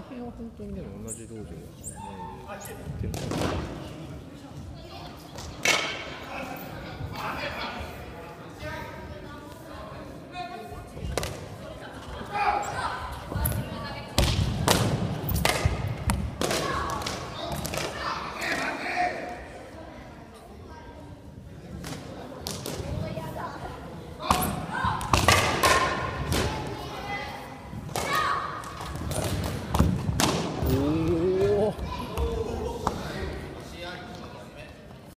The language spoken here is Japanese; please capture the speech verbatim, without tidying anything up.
辺は本当にでも同じ道場だからね。